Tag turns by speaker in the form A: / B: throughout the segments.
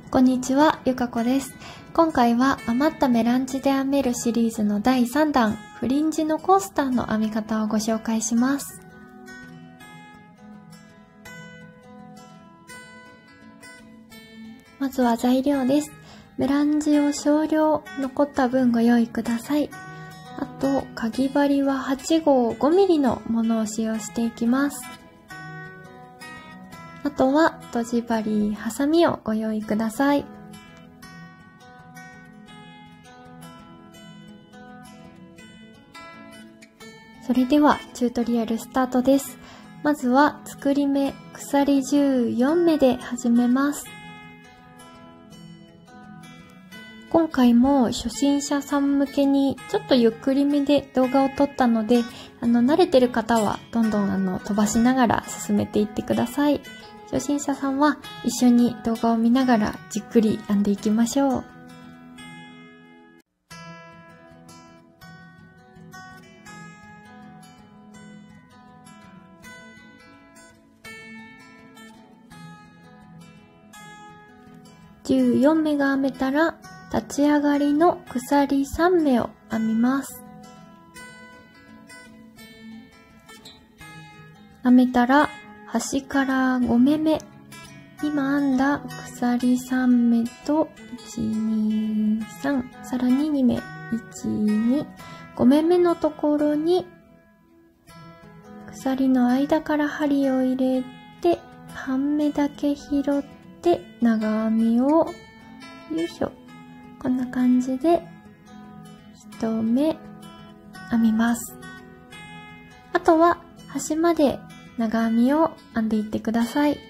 A: こんにちは、ゆかこです。今回は余ったメランジで編めるシリーズの第3弾、フリンジのコースターの編み方をご紹介します。まずは材料です。メランジを少量残った分ご用意ください。あと、かぎ針は8号 5mm のものを使用していきます。あとは、とじ針、ハサミをご用意ください。それでは、チュートリアルスタートです。まずは、作り目、鎖14目で始めます。今回も初心者さん向けにちょっとゆっくりめで動画を撮ったので、慣れてる方はどんどん飛ばしながら進めていってください。初心者さんは一緒に動画を見ながらじっくり編んでいきましょう。14目が編めたら、立ち上がりの鎖3目を編みます。編めたら、端から5目目。今編んだ鎖3目と、1、2、3、さらに2目。1、2、5目目のところに、鎖の間から針を入れて、半目だけ拾って、長編みを、よいしょ。こんな感じで、1目編みます。あとは、端まで長編みを編んでいってください。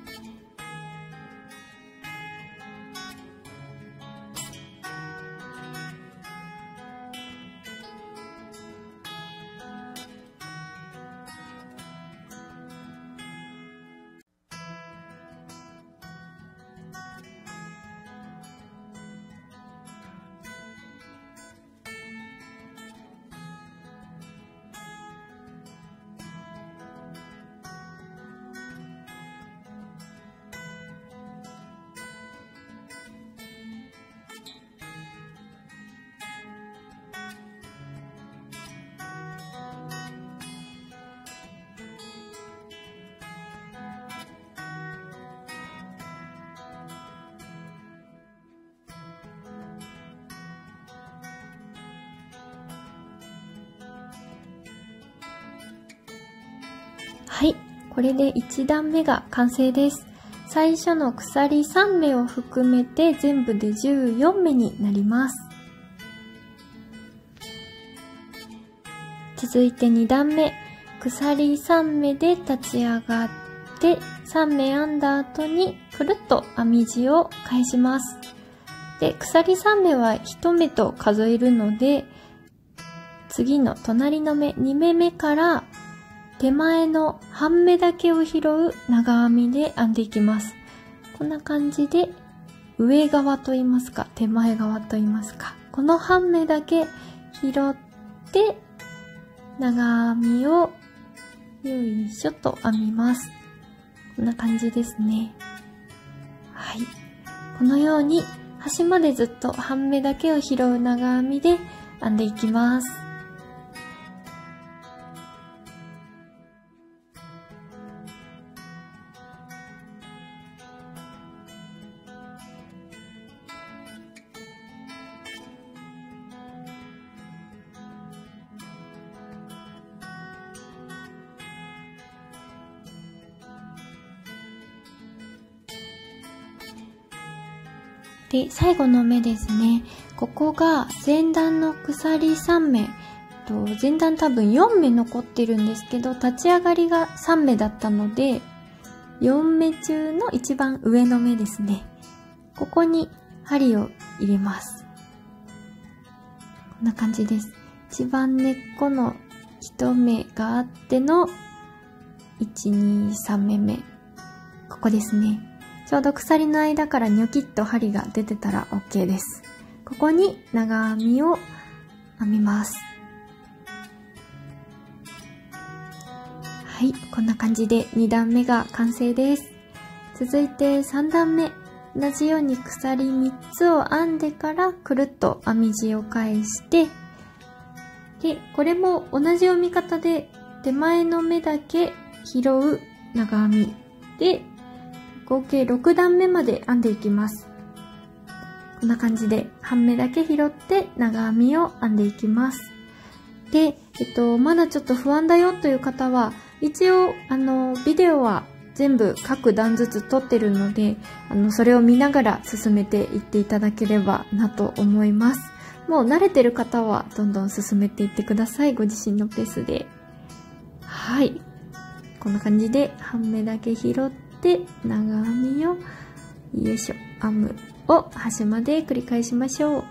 A: はい、これで1段目が完成です。最初の鎖3目を含めて全部で14目になります。続いて2段目、鎖3目で立ち上がって3目編んだ後にくるっと編み地を返します。で、鎖3目は1目と数えるので、次の隣の目2目目から手前の半目だけを拾う長編みで編んでいきます。こんな感じで上側と言いますか手前側と言いますか、この半目だけ拾って長編みをよいしょと編みます。こんな感じですね。はい。このように端までずっと半目だけを拾う長編みで編んでいきます。で、最後の目ですね。ここが前段の鎖3目。前段多分4目残ってるんですけど、立ち上がりが3目だったので、4目中の一番上の目ですね。ここに針を入れます。こんな感じです。一番根っこの1目があっての、1、2、3目目。ここですね。ちょうど鎖の間からニョキッと針が出てたら OK です。ここに長編みを編みます。はい、こんな感じで2段目が完成です。続いて3段目。 同じように鎖3つを編んでからくるっと編み地を返して、で、これも同じ編み方で手前の目だけ拾う長編みで、合計6段目まで編んでいきます。こんな感じで半目だけ拾って長編みを編んでいきます。で、まだちょっと不安だよという方は、一応、ビデオは全部各段ずつ撮ってるので、それを見ながら進めていっていただければなと思います。もう慣れてる方はどんどん進めていってください。ご自身のペースで。はい。こんな感じで半目だけ拾って長編みをよいしょ、編むを端まで繰り返しましょう。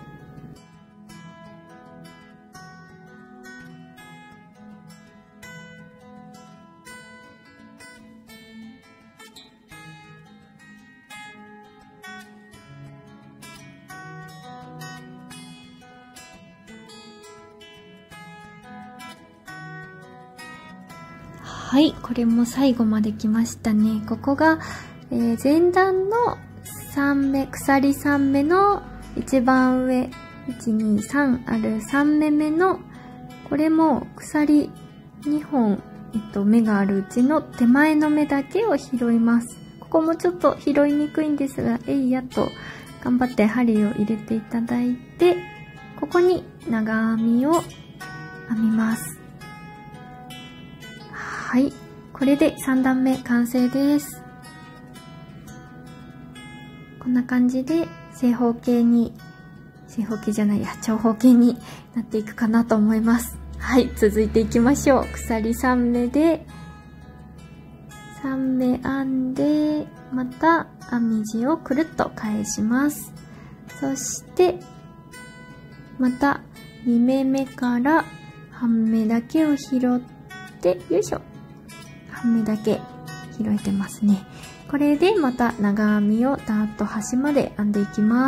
A: はい、これも最後まで来ましたね。ここが、前段の3目、鎖3目の一番上、1、2、3ある3目目の、これも鎖2本、目があるうちの手前の目だけを拾います。ここもちょっと拾いにくいんですが、えいやと頑張って針を入れていただいて、ここに長編みを編みます。はい。これで3段目完成です。こんな感じで長方形じゃないや、長方形になっていくかなと思います。はい。続いていきましょう。鎖3目で、3目編んで、また編み地をくるっと返します。そして、また2目目から半目だけを拾って、よいしょ。半目だけ拾えてますね。これでまた長編みをダーッと端まで編んでいきます。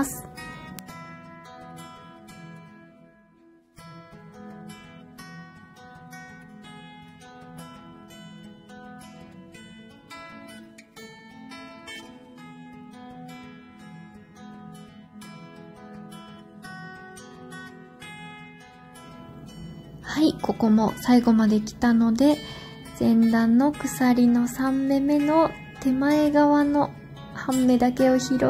A: はい、ここも最後まで来たので、前段の鎖の3目目の手前側の半目だけを拾って、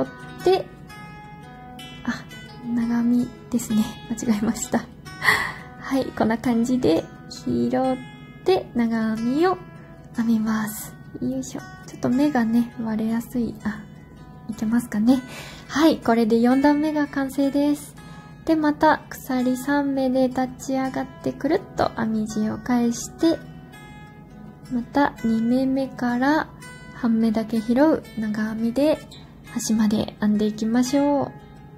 A: 長編みですね。間違えました。はい、こんな感じで拾って長編みを編みます。よいしょ。ちょっと目がね、割れやすい。いけますかね。はい、これで4段目が完成です。で、また鎖3目で立ち上がってくるっと編み地を返して、また2目目から半目だけ拾う長編みで端まで編んでいきましょう。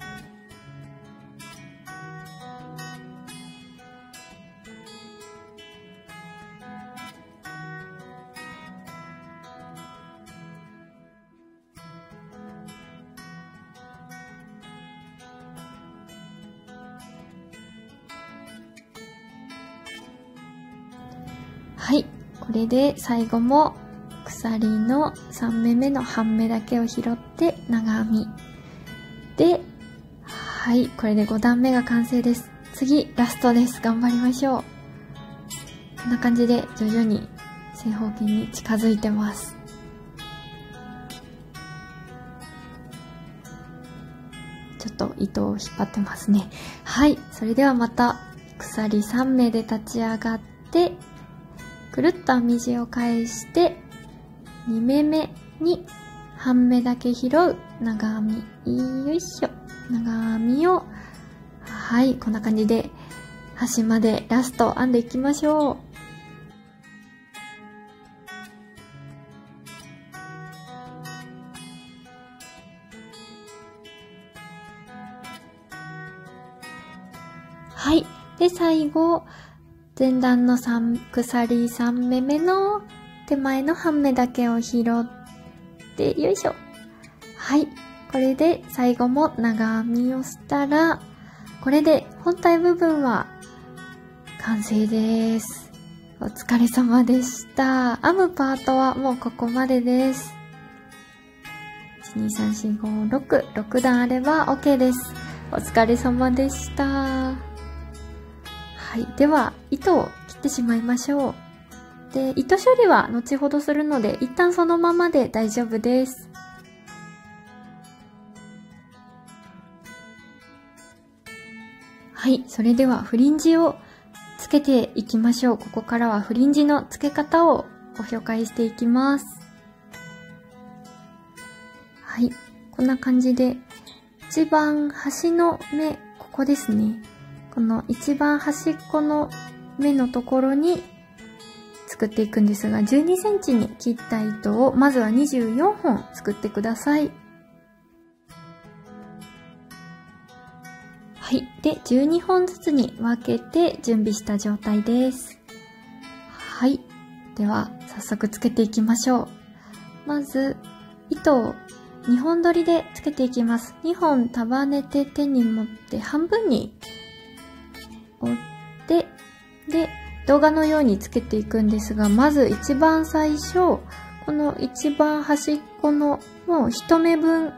A: はい。これで最後も鎖の3目目の半目だけを拾って長編み。で、はい。これで5段目が完成です。次、ラストです。頑張りましょう。こんな感じで徐々に正方形に近づいてます。ちょっと糸を引っ張ってますね。はい。それではまた鎖3目で立ち上がって、くるっと編み地を返して、2目目に半目だけ拾う長編み。よいしょ。長編みを、はい、こんな感じで端までラスト編んでいきましょう。はい。で、最後、前段の鎖3目目の手前の半目だけを拾って、よいしょ。はい。これで最後も長編みをしたら、これで本体部分は完成です。お疲れ様でした。編むパートはもうここまでです。 6段あれば OK です。お疲れ様でした。はい。では、糸を切ってしまいましょう。で、糸処理は後ほどするので、一旦そのままで大丈夫です。はい。それでは、フリンジをつけていきましょう。ここからはフリンジの付け方をご紹介していきます。はい。こんな感じで、一番端の目、ここですね。この一番端っこの目のところに作っていくんですが、12センチに切った糸をまずは24本作ってください。はい。で、12本ずつに分けて準備した状態です。はい。では、早速つけていきましょう。まず、糸を2本取りでつけていきます。2本束ねて手に持って半分に折って、で、動画のようにつけていくんですが、まず一番最初、この一番端っこのもう1目と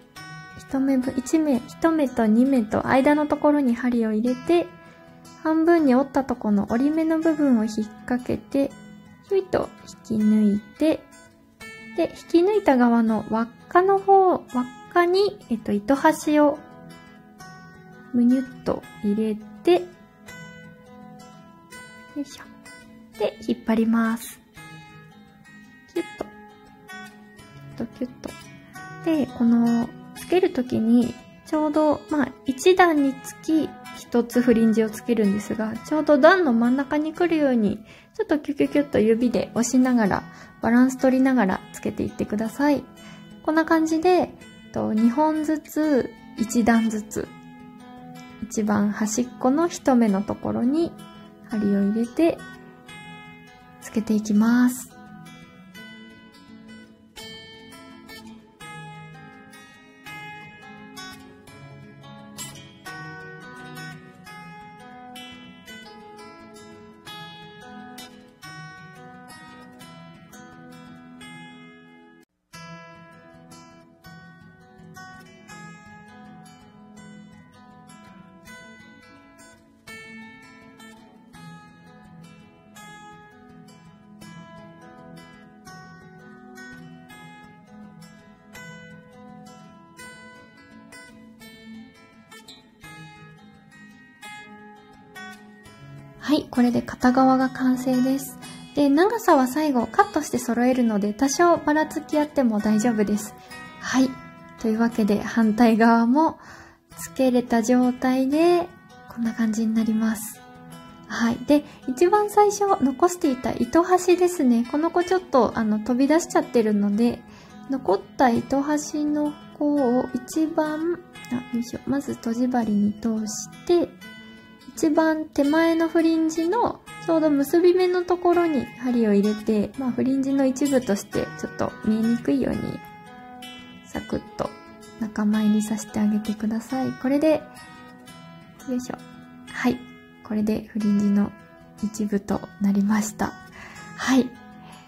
A: 2目と間のところに針を入れて、半分に折ったところの折り目の部分を引っ掛けて、ひょいと引き抜いて、で、引き抜いた側の輪っかに、糸端をむにゅっと入れて、よいしょ。で、引っ張ります。キュッと。キュッと。で、この、つけるときに、ちょうど、1段につき1つフリンジをつけるんですが、ちょうど段の真ん中に来るように、ちょっとキュキュキュッと指で押しながら、バランス取りながらつけていってください。こんな感じで、2本ずつ、1段ずつ、一番端っこの1目のところに針を入れて、つけていきます。はい、これで片側が完成です。で、長さは最後カットして揃えるので多少ばらつきあっても大丈夫です。はい。というわけで反対側もつけれた状態でこんな感じになります。はい。で、一番最初残していた糸端ですね。この子ちょっと飛び出しちゃってるので、残った糸端の子を一番、よいしょ。まず閉じ針に通して、一番手前のフリンジのちょうど結び目のところに針を入れて、フリンジの一部としてちょっと見えにくいようにサクッと仲間入りさせてあげてください。これで、よいしょ。はい。これでフリンジの一部となりました。はい。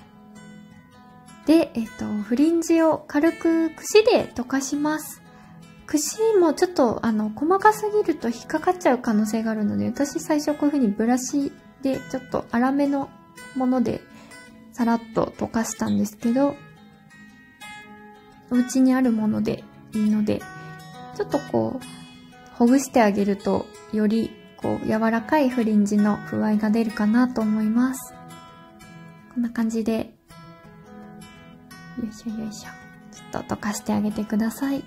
A: で、フリンジを軽く櫛で溶かします。櫛もちょっと細かすぎると引っかかっちゃう可能性があるので、私最初こういう風にブラシでちょっと粗めのものでさらっと溶かしたんですけど、お家にあるものでいいので、ちょっとこう、ほぐしてあげるとよりこう柔らかいフリンジの風合いが出るかなと思います。こんな感じで、よいしょよいしょ。ちょっと溶かしてあげてください。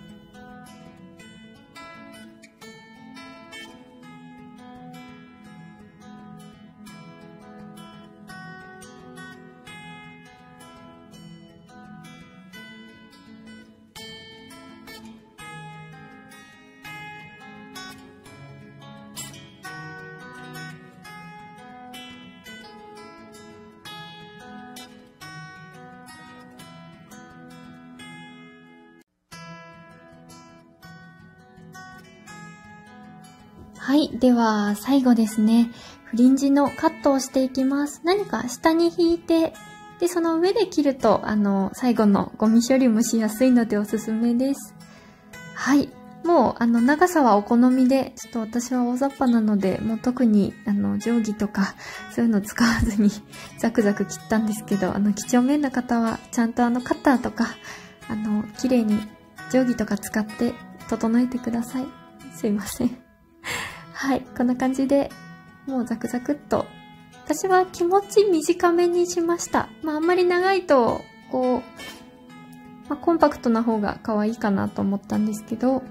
A: はい。では、最後ですね。フリンジのカットをしていきます。何か下に引いてで、その上で切ると、最後のゴミ処理もしやすいのでおすすめです。はい。もう、長さはお好みで、ちょっと私は大雑把なので、もう特に、定規とか、そういうの使わずに、ザクザク切ったんですけど、几帳面な方は、ちゃんとカッターとか、綺麗に定規とか使って整えてください。すいません。はい。こんな感じで、もうザクザクっと、私は気持ち短めにしました。まあ、あんまり長いと、こう、コンパクトな方が可愛いかなと思ったんですけど、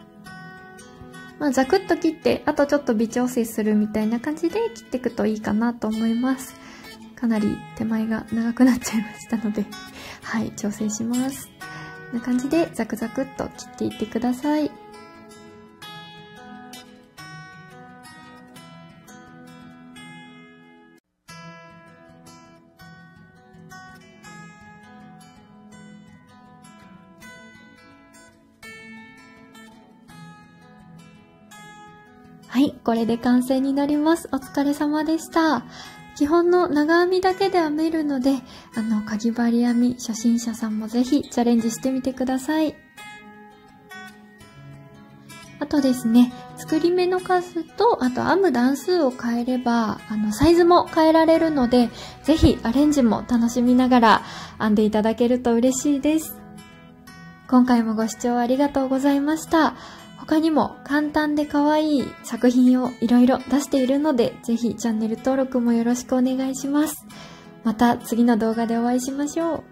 A: ザクッと切って、あとちょっと微調整するみたいな感じで切っていくといいかなと思います。かなり手前が長くなっちゃいましたので、はい、調整します。こんな感じでザクザクっと切っていってください。はい、これで完成になります。お疲れ様でした。基本の長編みだけで編めるので、かぎ針編み初心者さんもぜひチャレンジしてみてください。あとですね、作り目の数と、あと編む段数を変えれば、サイズも変えられるので、ぜひアレンジも楽しみながら編んでいただけると嬉しいです。今回もご視聴ありがとうございました。他にも簡単で可愛い作品をいろいろ出しているので、ぜひチャンネル登録もよろしくお願いします。また次の動画でお会いしましょう。